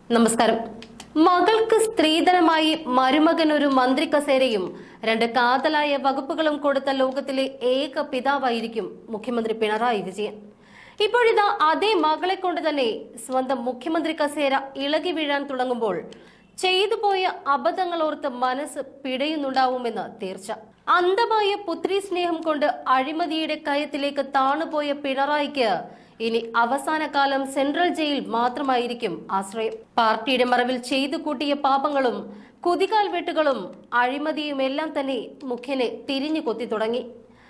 നമസ്കാരം. മകൾക്ക് സ്ത്രീധനമായി മരുമകൻ ഒരു മന്ത്രി കസേരയും 2 കാതലായ വകുപ്പുകളും കൊടുത്ത ലോകത്തിലെ ഏക പിതാവായിരിക്കും മുഖ്യമന്ത്രി പിണറായി വിജയൻ. ഇപ്പോഴിതാ അതേ മകളെ കൊണ്ട് തന്നെ സ്വന്തം മുഖ്യമന്ത്രി കസേര ഇളകി വീഴാൻ തുടങ്ങുമ്പോൾ ചെയ്തുപോയ അബദ്ധങ്ങളോർത്ത് മനസ്സ് പിടയുന്നുണ്ടാവുമെന്ന് തീർച്ച. അന്ധമായ പുത്രി സ്നേഹം കൊണ്ട് അഴിമതിയുടെ കയത്തിലേക്ക് താണുപോയ പിണറായിക്ക് ഇനി അവസാന കാലം സെൻട്രൽ ജയിൽ മാത്രമായിരിക്കും ആശ്രയം. പാർട്ടിയുടെ മറവിൽ ചെയ്തു കൂട്ടിയ പാപങ്ങളും കുതികാൽ വെട്ടുകളും അഴിമതിയുമെല്ലാം തന്നെ മുഖ്യനെ തിരിഞ്ഞു കൊത്തി തുടങ്ങി.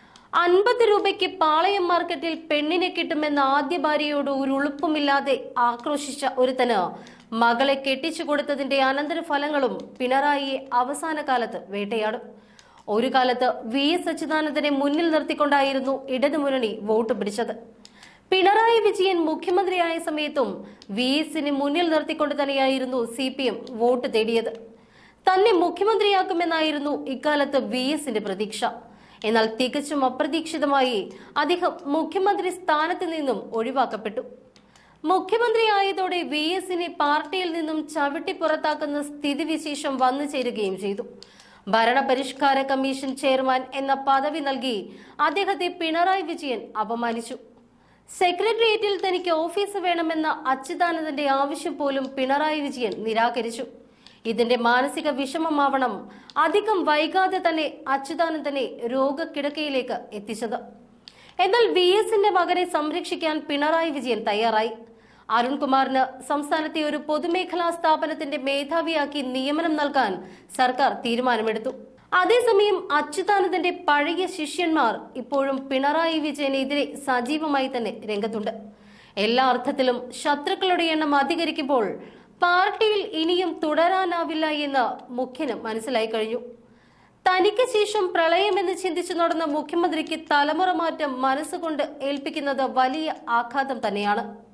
50 രൂപയ്ക്ക് പാളയം മാർക്കറ്റിൽ പെണ്ണിനെ കിട്ടുമെന്ന ആദ്യ ഭാര്യയോട് ഒരു ഉളുപ്പുമില്ലാതെ ആക്രോശിച്ച ഒരുത്തന് മകളെ കെട്ടിച്ചു കൊടുത്തതിന്റെ അനന്തരഫലങ്ങളും പിണറായിയെ അവസാന കാലത്ത് വേട്ടയാടും. ഒരു കാലത്ത് VS അച്യുതാനന്ദനെ മുന്നിൽ നിർത്തിക്കൊണ്ടായിരുന്നു ഇടതുമുന്നണി വോട്ട് പിടിച്ചത്. പിണറായി വിജയൻ മുഖ്യമന്ത്രിയായ സമയത്തും VSനെ മുന്നിൽ നിർത്തിക്കൊണ്ട് തന്നെയായിരുന്നു CPM വോട്ട് തേടിയത്. തന്നെ മുഖ്യമന്ത്രിയാക്കുമെന്നായിരുന്നു ഇക്കാലത്ത് VSന്റെ പ്രതീക്ഷ. എന്നാൽ തികച്ചും അപ്രതീക്ഷിതമായി അദ്ദേഹം മുഖ്യമന്ത്രി സ്ഥാനത്ത് നിന്നും ഒഴിവാക്കപ്പെട്ടു. മുഖ്യമന്ത്രിയായതോടെ VSനെ പാർട്ടിയിൽ നിന്നും ചവിട്ടി പുറത്താക്കുന്ന സ്ഥിതിവിശേഷം വന്നു ചേരുകയും ചെയ്തു. ഭരണപരിഷ്കാര കമ്മീഷൻ ചെയർമാൻ എന്ന പദവി നൽകി അദ്ദേഹത്തെ പിണറായി വിജയൻ അപമാനിച്ചു. സെക്രട്ടേറിയറ്റിൽ തനിക്ക് ഓഫീസ് വേണമെന്ന അച്യുതാനന്ദന്റെ ആവശ്യം പോലും പിണറായി വിജയൻ നിരാകരിച്ചു. ഇതിന്റെ മാനസിക വിഷമമാവണം അധികം വൈകാതെ തന്നെ അച്യുതാനന്ദനെ രോഗക്കിടക്കയിലേക്ക് എത്തിച്ചത്. എന്നാൽ VSന്റെ മകനെ സംരക്ഷിക്കാൻ പിണറായി വിജയൻ തയ്യാറായി. അരുൺകുമാറിന് സംസ്ഥാനത്തെ ഒരു പൊതുമേഖലാ സ്ഥാപനത്തിന്റെ മേധാവിയാക്കി നിയമനം നൽകാൻ സർക്കാർ തീരുമാനമെടുത്തു. അതേസമയം അച്യുതാനന്ദന്റെ പഴയ ശിഷ്യന്മാർ ഇപ്പോഴും പിണറായി വിജയനെതിരെ സജീവമായി തന്നെ രംഗത്തുണ്ട്. എല്ലാ അർത്ഥത്തിലും ശത്രുക്കളുടെ എണ്ണം അധികരിക്കുമ്പോൾ പാർട്ടിയിൽ ഇനിയും തുടരാനാവില്ല എന്ന് മുഖ്യന് മനസ്സിലായി കഴിഞ്ഞു. തനിക്ക് ശേഷം പ്രളയമെന്ന് ചിന്തിച്ചു നടന്ന മുഖ്യമന്ത്രിക്ക് തലമുറ മാറ്റം മനസ്സുകൊണ്ട് ഏൽപ്പിക്കുന്നത് വലിയ ആഘാതം തന്നെയാണ്.